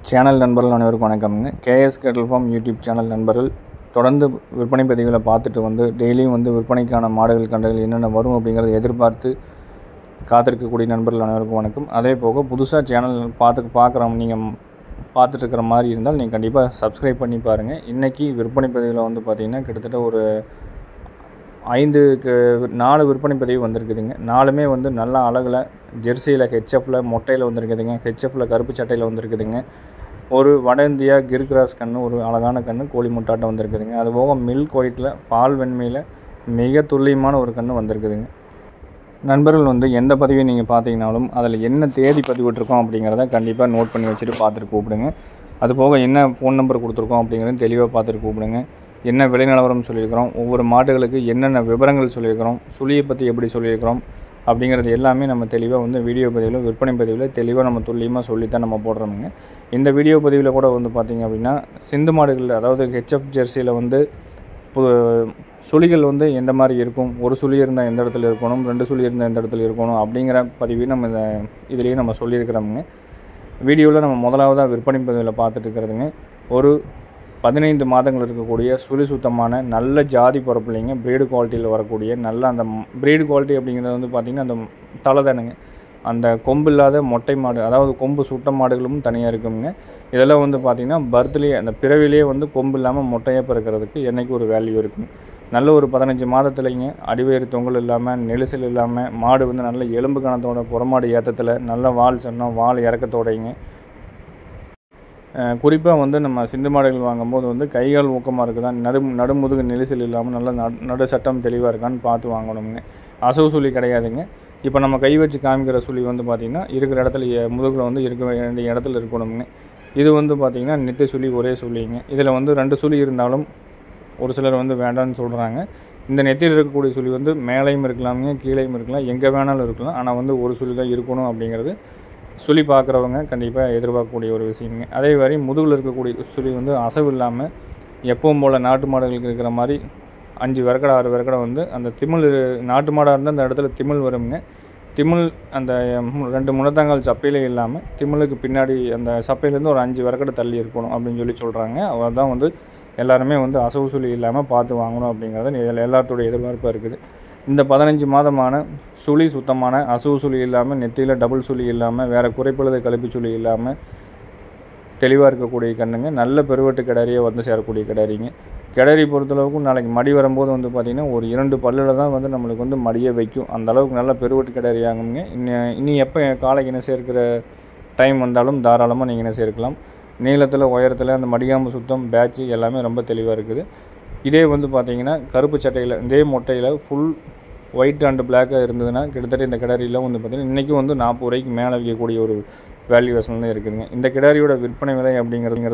Channel நண்பர்கள் அனைவருக்கும் வணக்கம்ங்க. கேஎஸ் கேட்டல் ஃபார்ம் யூடியூப் சேனல் நண்பர்கள் தொடர்ந்து விற்பனை பதிவுகளை பார்த்துட்டு வந்து டெய்லியும் வந்து விற்பனைக்கான மாடுகள் கண்டுகள் என்னென்ன வரும் அப்படிங்கிறத எதிர்பார்த்து காத்திருக்கக்கூடிய நண்பர்கள் அனைவருக்கும் வணக்கம். அதே போக புதுசாக சேனல் நீங்கள் பார்த்துட்டு இருக்கிற மாதிரி இருந்தால் நீங்கள் கண்டிப்பாக சப்ஸ்கிரைப் பண்ணி பாருங்கள். இன்றைக்கி விற்பனை பதிவில் வந்து பார்த்திங்கன்னா கிட்டத்தட்ட ஒரு 4 விற்பனை பதிவு வந்திருக்குதுங்க. 4மே வந்து நல்ல அழகில் ஜெர்சியில் ஹெச்எஃப்பில் மொட்டையில் வந்திருக்குதுங்க. ஹெச்எஃப்பில் கருப்பு சட்டையில் வந்திருக்குதுங்க. ஒரு வட இந்தியா கிர்கிராஸ் கன்று, ஒரு அழகான கன்று கோழி முட்டாட்டை வந்திருக்குதுங்க. அதுபோக மில்க் ஒயிட்டில் பால் வெண்மையில் மிக துல்லியமான ஒரு கன்று வந்திருக்குதுங்க. நண்பர்கள் வந்து எந்த பதிவையும் நீங்கள் பார்த்தீங்கனாலும் அதில் என்ன தேதி பதிவிட்டிருக்கோம் அப்படிங்கிறத கண்டிப்பாக நோட் பண்ணி வச்சுட்டு பார்த்துட்டு கூப்பிடுங்க. அதுபோக என்ன ஃபோன் நம்பர் கொடுத்துருக்கோம் அப்படிங்கிறத தெளிவாக பார்த்துட்டு கூப்பிடுங்க. என்ன விலை நிலவரம் சொல்லியிருக்கிறோம், ஒவ்வொரு மாடுகளுக்கு என்னென்ன விவரங்கள் சொல்லியிருக்கிறோம், சுழியை பற்றி எப்படி சொல்லியிருக்கிறோம் அப்படிங்கிறது எல்லாமே நம்ம தெளிவாக வந்து வீடியோ பதிவில் விற்பனை பதிவில் தெளிவாக நம்ம துல்லியமாக சொல்லித்தான் நம்ம போடுறோமுங்க. இந்த வீடியோ பதிவில் கூட வந்து பார்த்திங்க அப்படின்னா சிந்து மாடுகள், அதாவது ஹெச்எஃப் ஜெர்சியில் வந்து சுழிகள் வந்து எந்த மாதிரி இருக்கும், ஒரு சுழி இருந்தால் எந்த இடத்துல இருக்கணும், 2 சுழி இருந்தால் எந்த இடத்துல இருக்கணும் அப்படிங்கிற பதிவையும் நம்ம இதுலேயே நம்ம சொல்லியிருக்கிறோமுங்க. வீடியோவில் நம்ம முதலாவதாக விற்பனை பதிவில் பார்த்துட்டு இருக்கிறதுங்க, ஒரு 15 மாதங்கள் இருக்கக்கூடிய சுழி சுத்தமான நல்ல ஜாதி பிறப்பிள்ளைங்க, ப்ரீடு குவாலிட்டியில் வரக்கூடிய நல்ல அந்த ப்ரீடு குவாலிட்டி அப்படிங்கிறது வந்து பார்த்திங்கன்னா அந்த தலை தானுங்க. அந்த கொம்பு இல்லாத மொட்டை மாடு, அதாவது கொம்பு சுட்ட மாடுகளும் தனியாக இருக்குங்க. இதெல்லாம் வந்து பார்த்திங்கன்னா பர்த்லேயே அந்த பிறவிலேயே வந்து கொம்பு இல்லாமல் மொட்டையாக பிறக்கிறதுக்கு என்றைக்கு ஒரு வேல்யூ இருக்குங்க. நல்ல ஒரு 15 மாதத்துலைங்க அடிவேறு தொங்கல் இல்லாமல் நெரிசல் இல்லாமல் மாடு வந்து நல்ல எலும்பு கணத்தோட புறமாடு ஏற்றத்தில் நல்ல வால் சொன்னால் வால் இறக்கத்தோடைங்க. குறிப்பாக வந்து நம்ம சிந்து மாடுகள் வாங்கும்போது வந்து கைகால் ஊக்கமாக இருக்குதா, நடுமுதுகு நெரிசல் இல்லாமல் நல்ல நடு சட்டம் தெளிவாக இருக்கான்னு பார்த்து வாங்கணுங்க. அசவு சுழி கிடையாதுங்க. இப்போ நம்ம கை வச்சு காமிக்கிற சுழி வந்து பார்த்திங்கன்னா இருக்கிற இடத்துல முதுகில் வந்து இருக்க வேண்டிய இடத்துல இருக்கணுங்க. இது வந்து பார்த்திங்கன்னா நெட்டு சுழி ஒரே சுழிங்க. இதில் வந்து 2 சுழி இருந்தாலும் ஒரு சிலர் வந்து வேண்டான்னு சொல்கிறாங்க. இந்த நெத்தியில் இருக்கக்கூடிய சுழி வந்து மேலேயும் இருக்கலாமுங்க, கீழேயும் இருக்கலாம், எங்கே வேணாலும் இருக்கலாம். ஆனால் வந்து ஒரு சுழி தான் இருக்கணும் அப்படிங்கிறது சுழி பார்க்குறவங்க கண்டிப்பாக எதிர்பார்க்கக்கூடிய ஒரு விஷயங்க. அதே மாதிரி முதுகில் இருக்கக்கூடிய சுழி வந்து அசவு இல்லாமல் எப்பவும் போல் நாட்டு மாடுகளுக்கு இருக்கிற மாதிரி 5 விரக்கடை 6 விரக்கடை வந்து அந்த திமிழ், நாட்டு மாடாக இருந்தால் அந்த இடத்துல திமிழ் வருங்க. திமிழ் அந்த 2 முன்னத்தாங்கால் சப்பையிலே இல்லாமல் திமிழுக்கு பின்னாடி அந்த சப்பையிலேருந்து ஒரு 5 விரக்கடை தள்ளி இருக்கணும் அப்படின்னு சொல்கிறாங்க. அதுதான் வந்து எல்லாருமே வந்து அசவு சுழி இல்லாமல் பார்த்து வாங்கணும் அப்படிங்கிறது எல்லாத்தோடைய எதிர்பார்ப்பாக இருக்குது. இந்த 15 மாதமான சுழி சுத்தமான அசவு சுழி இல்லாமல், நெத்தியில் டபுள் சுழி இல்லாமல், வேறு குறைப்பழுத கழிப்பு சுழி இல்லாமல் தெளிவாக இருக்கக்கூடிய கண்ணுங்க. நல்ல பெருவெட்டு கிடாரியை வந்து சேரக்கூடிய கிடாரிங்க. கிடாரி பொறுத்தளவுக்கு நாளைக்கு மடி வரும்போது வந்து பார்த்திங்கன்னா ஒரு 2 பல்லில் தான் வந்து நம்மளுக்கு வந்து மடியை வைக்கும். அந்தளவுக்கு நல்ல பெருவெட்டு கிடாரி ஆகுங்க. இனி எப்போ காலைக்கு இன சேர்க்கிற டைம் வந்தாலும் தாராளமாக நீங்கள் இன சேர்க்கலாம். நீளத்தில் உயரத்தில் அந்த மடிகாம்பு சுத்தம் பேட்ச் எல்லாமே ரொம்ப தெளிவாக இருக்குது. இதே வந்து பார்த்திங்கன்னா கருப்பு சட்டையில் இதே மொட்டையில் ஃபுல் ஒயிட் அண்ட் பிளாக்காக இருந்ததுன்னா கிட்டத்தட்ட இந்த கிடாரியில் வந்து பார்த்திங்கன்னா இன்றைக்கும் வந்து 40 ரூபாய்க்கு மேலே விற்கக்கூடிய ஒரு வேல்யூவேஷன் தான் இருக்குதுங்க. இந்த கிடாரியோட விற்பனை விலை அப்படிங்கிறது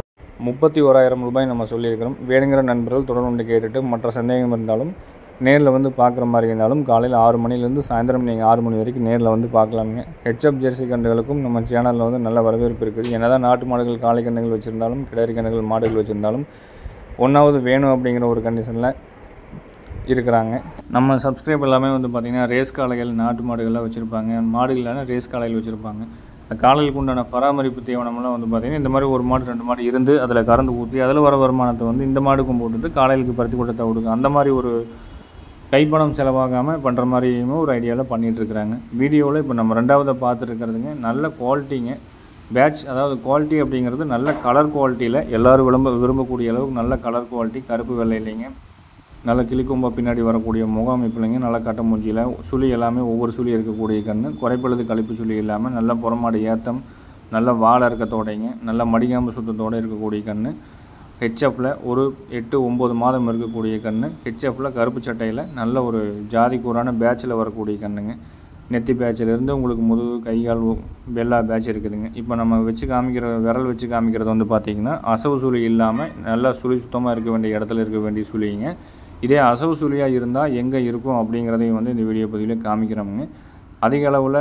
31,000 ரூபாய் நம்ம சொல்லியிருக்கிறோம். வேணுங்கிற நண்பர்கள் தொடர்ந்து கேட்டுட்டு மற்ற சந்தேகம் இருந்தாலும் நேரில் வந்து பார்க்குற மாதிரி இருந்தாலும் காலையில் 6 மணிலேருந்து சாயந்தரம் நீங்கள் 6 மணி வரைக்கும் நேரில் வந்து பார்க்கலாமுங்க. ஹெச்எஃப் ஜெர்சி கன்றுகளுக்கும் நம்ம சேனலில் வந்து நல்ல வரவேற்பு இருக்குது. என்னதான் நாட்டு மாடுகள் காளை கன்றுகள் வச்சுருந்தாலும் கிடாரி கன்றுகள் மாடுகள் வச்சுருந்தாலும் ஒன்றாவது வேணும் அப்படிங்கிற ஒரு கண்டிஷனில் இருக்கிறாங்க. நம்ம சப்ஸ்கிரைப் எல்லாமே வந்து பார்த்திங்கன்னா ரேஸ் காளைகள் நாட்டு மாடுகள்லாம் வச்சுருப்பாங்க, மாடுகளான ரேஸ் காளைகள் வச்சுருப்பாங்க. அந்த காளைகளுக்கு உண்டான பராமரிப்பு தீவனம்லாம் வந்து பார்த்திங்கன்னா இந்த மாதிரி 1 மாடு 2 மாடு இருந்து அதில் கறந்து ஊற்றி அதில் வர வருமானத்தை வந்து இந்த மாடுக்கும் போட்டுட்டு காளைகளுக்கு பருத்தி கொட்டத்தை விடுங்க. அந்த மாதிரி ஒரு கைப்பணம் செலவாகாமல் பண்ணுற மாதிரியுமே ஒரு ஐடியாவில் பண்ணிகிட்ருக்குறாங்க. வீடியோவில் இப்போ நம்ம 2ஆவதாக பார்த்துருக்கிறதுங்க நல்ல குவாலிட்டிங்க பேட்ச், அதாவது குவாலிட்டி அப்படிங்கிறது நல்ல கலர் குவாலிட்டியில் எல்லோரும் விரும்பக்கூடிய அளவுக்கு நல்ல கலர் குவாலிட்டி, கருப்பு வெள்ளை இல்லைங்க, நல்ல கிளிக்கொம்பா பின்னாடி வரக்கூடிய முகாமைப்பு இல்லைங்க, நல்ல கட்ட மூஞ்சியில் சுழி எல்லாமே ஒவ்வொரு சுழி இருக்கக்கூடிய கன்று, குறைப்பழுது கழிப்பு சுழி இல்லாமல் நல்ல புறமாடு ஏத்தம், நல்ல வாழை இருக்கத்தோடைங்க, நல்ல மடிகாம்பு சுத்தத்தோடு இருக்கக்கூடிய கன்று, ஹெச்எஃப்பில் ஒரு 8-9 மாதம் இருக்கக்கூடிய கன்று, ஹெச்எஃப்பில் கருப்பு சட்டையில் நல்ல ஒரு ஜாதி கூறான பேட்சில் வரக்கூடிய கன்றுங்க. நெத்தி பேட்சிலேருந்து உங்களுக்கு முதுகு கைகால் வெள்ளா பேட்ச் இருக்குதுங்க. இப்போ நம்ம வச்சு காமிக்கிற விரல் வச்சு காமிக்கிறது வந்து பார்த்திங்கன்னா அசவு சுழி இல்லாமல் நல்லா சுழி சுத்தமாக இருக்க வேண்டிய இடத்துல இருக்க வேண்டிய சுழிங்க. இதே அசவு சுழியாக இருந்தால் எங்கே இருக்கும் அப்படிங்கிறதையும் வந்து இந்த வீடியோ பதிவில் காமிக்கிறோமுங்க. அதிக அளவில்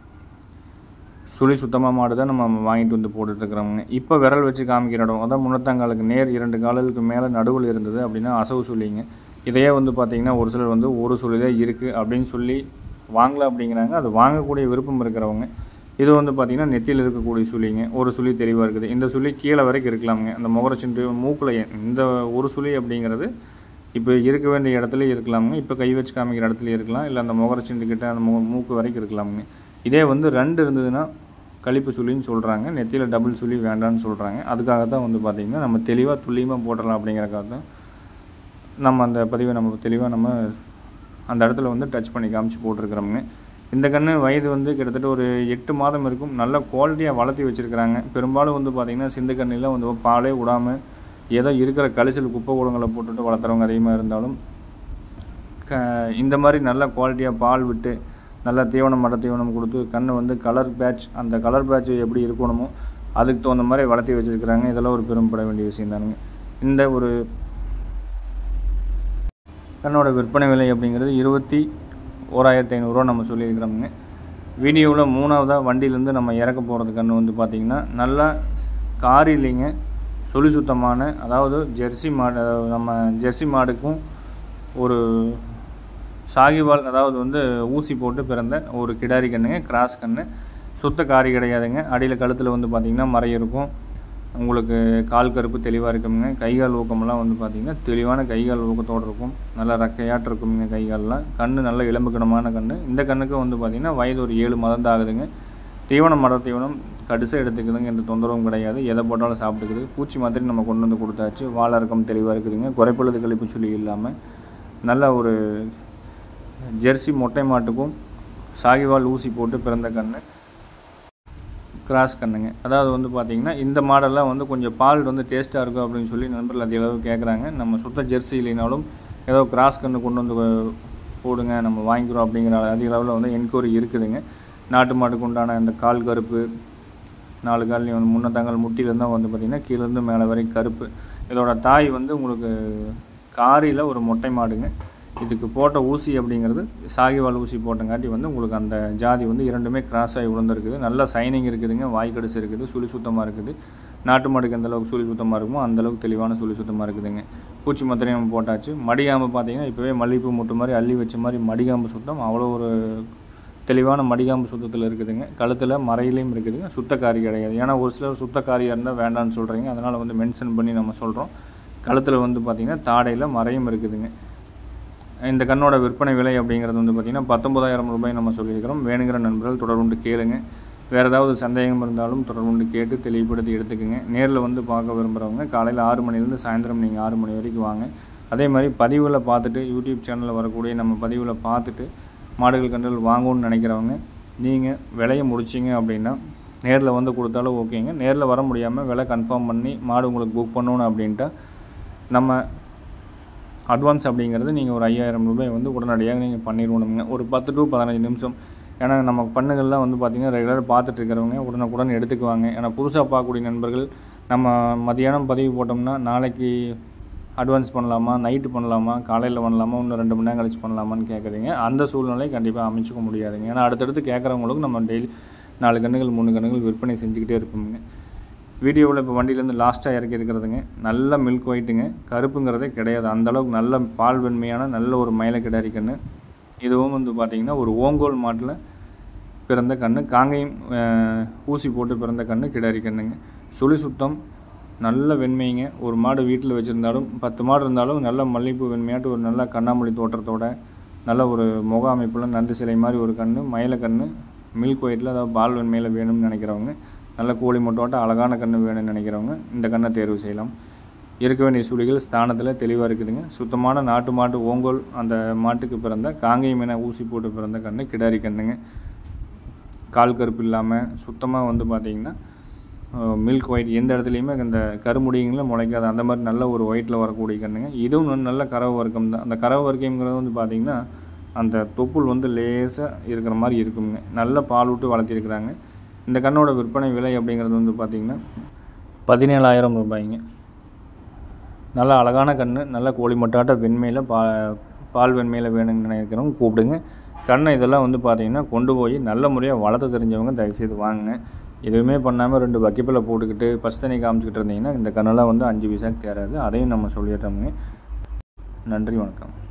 சுழி சுத்தமாக மாடு தான் நம்ம வாங்கிட்டு வந்து போட்டுட்ருக்குறோமுங்க. இப்போ விரல் வச்சு காமிக்கிற இடம் அதான் முன்னத்தாங்காலுக்கு நேர் 2 காலுக்கு மேலே நடுவில் இருந்தது அப்படின்னா அசவு சுழிங்க. இதையே வந்து பார்த்திங்கன்னா ஒரு சிலர் வந்து ஒரு சுழி தான் இருக்குது அப்படின்னு சொல்லி வாங்கலாம் அப்படிங்கிறாங்க. அது வாங்கக்கூடிய விருப்பம் இருக்கிறவங்க இது வந்து பார்த்திங்கன்னா நெத்தியில் இருக்கக்கூடிய சுழிங்க. ஒரு சுழி தெளிவாக இருக்குது. இந்த சுழி கீழே வரைக்கும் இருக்கலாமுங்க. அந்த முகரச்சுண்டு மூக்கில் இந்த ஒரு சுழி அப்படிங்கிறது இப்போ இருக்க வேண்டிய இடத்துல இருக்கலாமுங்க. இப்போ கை வச்சு காமிக்கிற இடத்துல இருக்கலாம், இல்லை அந்த முகரச்சுண்டுக்கிட்ட அந்த மூக்கு வரைக்கும் இருக்கலாமுங்க. இதே வந்து 2 இருந்ததுன்னா கழிப்பு சுழின்னு சொல்கிறாங்க. நெத்தியில் டபுள் சுழி வேண்டான்னு சொல்கிறாங்க. அதுக்காக தான் வந்து பார்த்திங்கன்னா நம்ம தெளிவாக துல்லியமாக போட்டுடலாம் அப்படிங்கிறக்காக தான் நம்ம அந்த பதிவை நம்ம தெளிவாக நம்ம அந்த இடத்துல வந்து டச் பண்ணி காமிச்சு போட்டிருக்கிறோமுங்க. இந்த கன்று வயது வந்து கிட்டத்தட்ட ஒரு 8 மாதம் இருக்கும். நல்ல குவாலிட்டியாக வளர்த்தி வச்சுருக்கிறாங்க. பெரும்பாலும் வந்து பார்த்திங்கன்னா சிந்து கண்ணில் வந்து பாலே விடாமல் ஏதோ இருக்கிற கழிச்சல் குப்பை கூடங்களை போட்டுட்டு வளர்த்துறவங்க அதிகமாக இருந்தாலும் இந்த மாதிரி நல்ல குவாலிட்டியாக பால் விட்டு நல்லா தீவனம் மட தீவனம் கொடுத்து கன்று வந்து கலர் பேட்ச், அந்த கலர் பேட்ச் எப்படி இருக்கணுமோ அதுக்கு தகுந்த மாதிரி வளர்த்தி வச்சுருக்கிறாங்க. இதெல்லாம் ஒரு பெருமைப்பட வேண்டிய விஷயம் தானுங்க. இந்த ஒரு கண்ணோட விற்பனை விலை அப்படிங்கிறது 21,500 நம்ம சொல்லியிருக்கிறோமுங்க. வீடியோவில் 3ஆவதாக வண்டியிலேருந்து நம்ம இறக்க போகிறது கன்று வந்து பார்த்திங்கன்னா நல்லா காரி இல்லைங்க, சுழி சுத்தமான, அதாவது ஜெர்சி மாடு, நம்ம ஜெர்சி மாடுக்கும் ஒரு சாகிவால், அதாவது வந்து ஊசி போட்டு பிறந்த ஒரு கிடாரி கண்ணுங்க, கிராஸ் கன்று. சுத்த காரி கிடையாதுங்க. அடியில் கழுத்தில் வந்து பார்த்திங்கன்னா மறை இருக்கும். உங்களுக்கு கால் கருப்பு தெளிவாக இருக்குங்க. கைகால் ஊக்கமெல்லாம் வந்து பார்த்திங்கன்னா தெளிவான கைகால் ஊக்கத்தோடு இருக்கும். நல்லா ரக்கையாட்டு இருக்குங்க கைகாலெலாம். கன்று நல்ல எலும்புக்கணமான கன்று. இந்த கண்ணுக்கு வந்து பார்த்திங்கன்னா வயது ஒரு 7 மாதம் தான் ஆகுதுங்க. தீவனம் மட தீவனம் கடுசாக எடுத்துக்குதுங்க. எந்த தொந்தரவும் கிடையாது. எதை போட்டாலும் சாப்பிட்டுக்குது. பூச்சி மாத்திரை நம்ம கொண்டு வந்து கொடுத்தாச்சு. வாழை இறக்கம் தெளிவாக இருக்குதுங்க. குறைப்பழுது கழிப்பு சொல்லி இல்லாமல் நல்ல ஒரு ஜெர்சி மொட்டை மாட்டுக்கும் சாகிவால் ஊசி போட்டு பிறந்த கன்று, கிராஸ் கண்ணுங்க. அதாவது வந்து பார்த்திங்கன்னா இந்த மாடெல்லாம் வந்து கொஞ்சம் பால் வந்து டேஸ்ட்டாக இருக்கும் அப்படின்னு சொல்லி நண்பர்கள் அதிக அளவு கேட்குறாங்க. நம்ம சுத்த ஜெர்சி இல்லைனாலும் ஏதோ கிராஸ் கன்று கொண்டு வந்து போடுங்க, நம்ம வாங்கிக்கிறோம் அப்படிங்கிற அதிக அளவில் வந்து என்கொயரி இருக்குதுங்க. நாட்டு மாட்டுக்கு உண்டான இந்த கால் கருப்பு, 4 கால்லையும் வந்து முன்னத்தாங்கால் முட்டியிலேருந்து தான் வந்து பார்த்திங்கன்னா கீழேருந்து மேலே வரைக்கும் கருப்பு. இதோட தாய் வந்து உங்களுக்கு காரியில் ஒரு மொட்டை மாடுங்க. இதுக்கு போட்ட ஊசி அப்படிங்கிறது சாகிவால் ஊசி போட்டங்காட்டி வந்து உங்களுக்கு அந்த ஜாதி வந்து 2மே கிராஸ் ஆகி விழுந்துருக்குது. நல்ல சைனிங் இருக்குதுங்க. வாய்க்கடிசு இருக்குது. சுழி சுத்தமாக இருக்குது. நாட்டு மாடுக்கு எந்தளவுக்கு சுழி சுத்தமாக இருக்குமோ அந்தளவுக்கு தெளிவான சுழி சுத்தமாக இருக்குதுங்க. பூச்சி மாத்திரையும் போட்டாச்சு. மடிகாம்பு பார்த்திங்கன்னா இப்போவே மல்லிகைப்பூ முட்டு மாதிரி அள்ளி வச்ச மாதிரி மடிகாம்பு சுத்தம் அவ்வளோ ஒரு தெளிவான மடிகாம்பு சுத்தத்தில் இருக்குதுங்க. கழுத்தில் மறையிலையும் இருக்குதுங்க. சுத்தக்காரி கிடையாது. ஏன்னா ஒரு சிலர் சுத்தக்காரியாக இருந்தால் வேண்டான்னு சொல்கிறீங்க. அதனால் வந்து மென்ஷன் பண்ணி நம்ம சொல்கிறோம். கழுத்தில் வந்து பார்த்திங்கன்னா தாடையில் மறையும் இருக்குதுங்க. இந்த கண்ணோட விற்பனை விலை அப்படிங்கிறது வந்து பார்த்திங்கன்னா 19,000 ரூபாய் நம்ம சொல்லியிருக்கிறோம். வேணுங்கிற நண்பர்கள் தொடர்புண்டு கேளுங்க. வேறு ஏதாவது சந்தேகம் இருந்தாலும் தொடர்புண்டு கேட்டு தெளிவுபடுத்தி எடுத்துக்கோங்க. நேரில் வந்து பார்க்க விரும்புகிறவங்க காலையில் 6 மணிலேருந்து சாயந்தரம் நீங்கள் 6 மணி வரைக்கும் வாங்க. அதே மாதிரி பதிவில் பார்த்துட்டு யூடியூப் சேனலில் வரக்கூடிய நம்ம பதிவில் பார்த்துட்டு மாடுகள் கன்றுகள் வாங்கணும்னு நினைக்கிறவங்க நீங்கள் விலையை முடிச்சிங்க அப்படின்னா நேரில் வந்து கொடுத்தாலும் ஓகேங்க. நேரில் வர முடியாமல் விலை கன்ஃபார்ம் பண்ணி மாடு உங்களுக்கு புக் பண்ணணும் அப்படின்ட்டா நம்ம அட்வான்ஸ் அப்படிங்கிறது நீங்கள் ஒரு 5,000 ரூபாய் வந்து உடனடியாக நீங்கள் பண்ணிடணுங்க. ஒரு 10 to 15 நிமிஷம். ஏன்னா நம்ம பண்ணுகள்லாம் வந்து பார்த்திங்கன்னா ரெகுலராக பார்த்துட்டு இருக்கிறவங்க உடனுக்குடன் எடுத்துக்குவாங்க. ஏன்னா புதுசாக பார்க்கக்கூடிய நண்பர்கள் நம்ம மதியானம் பதிவு போட்டோம்னா நாளைக்கு அட்வான்ஸ் பண்ணலாமா, நைட்டு பண்ணலாமா, காலையில் பண்ணலாமா, இன்னும் 2 மணி நேரம் கழிச்சு பண்ணலாமான்னு கேட்குறீங்க. அந்த சூழ்நிலை கண்டிப்பாக அமைச்சிக்க முடியாதுங்க. ஏன்னா அடுத்தடுத்து கேட்குறவங்களுக்கு நம்ம டெய்லி 4 கன்றுகள் 3 கன்றுகள் விற்பனை செஞ்சுக்கிட்டே இருப்போங்க. வீடியோவில் இப்போ வண்டியிலேருந்து லாஸ்ட்டாக இறக்கி இருக்கிறதுங்க நல்ல மில்க் ஒயிட்டுங்க. கருப்புங்கிறதே கிடையாது. அந்தளவுக்கு நல்ல பால் வெண்மையான நல்ல ஒரு மயில கிடாரி கன்று. இதுவும் வந்து பார்த்திங்கன்னா ஒரு ஓங்கோல் மாட்டில் பிறந்த கன்று. காங்கையும் ஊசி போட்டு பிறந்த கன்று கிடாரி கன்றுங்க. சுழி சுத்தம் நல்ல வெண்மைங்க. ஒரு மாடு வீட்டில் வச்சுருந்தாலும் 10 மாடு இருந்தாலும் நல்ல மல்லிகைப்பூ வெண்மையாட்டு ஒரு நல்ல கண்ணாமொழி தோற்றத்தோட நல்ல ஒரு முக அமைப்பில் நந்து சிலை மாதிரி ஒரு கன்று, மயில கன்று, மில்க் ஒயிட்டில் அதாவது பால் வெண்மையில் வேணும்னு நினைக்கிறவங்க, நல்ல கோழி முட்டோட்ட அழகான கன்று வேணும்னு நினைக்கிறவங்க இந்த கன்றை தேர்வு செய்யலாம். இருக்க வேண்டிய சுழிகள் ஸ்தானத்தில் தெளிவாக இருக்குதுங்க. சுத்தமான நாட்டு மாட்டு ஓங்கோல் அந்த மாட்டுக்கு பிறந்த காங்கேயம் என ஊசி போட்டு பிறந்த கன்று கிடாரி கன்றுங்க. கால் கருப்பு இல்லாமல் சுத்தமாக வந்து பார்த்திங்கன்னா மில்க் ஒயிட், எந்த இடத்துலையுமே இந்த கருமுடிங்களில் முளைக்காது அந்த மாதிரி நல்ல ஒரு ஒயிட்டில் வரக்கூடிய கன்றுங்க. இதுவும் வந்து நல்ல கறவை வர்க்கம் தான். அந்த கறவை வர்க்கங்கிறது வந்து பார்த்திங்கன்னா அந்த தொப்புள் வந்து லேசாக இருக்கிற மாதிரி இருக்குங்க. நல்ல பால் விட்டு வளர்த்திருக்கிறாங்க. இந்த கண்ணோட விற்பனை விலை அப்படிங்கிறது வந்து பார்த்திங்கன்னா 17,000 ரூபாய்ங்க. நல்ல அழகான கன்று, நல்ல கோழி மட்டாட்ட வெண்மையில் பால் வெண்மையில் வேணும்னு நினைக்கிறவங்க கூப்பிடுங்க. கண்ணை இதெல்லாம் வந்து பார்த்திங்கன்னா கொண்டு போய் நல்ல முறையாக வளர்த்த தெரிஞ்சவங்க தயவுசெய்து வாங்குங்க. எதுவுமே பண்ணாமல் 2 பக்கிப்பில் போட்டுக்கிட்டு பச்சை தண்ணி காமிச்சிக்கிட்டு இருந்தீங்கன்னா இந்த கண்ணெல்லாம் வந்து 5 பைசாக்கு தேராது. அதையும் நம்ம சொல்லிடுறோமுங்க. நன்றி, வணக்கம்.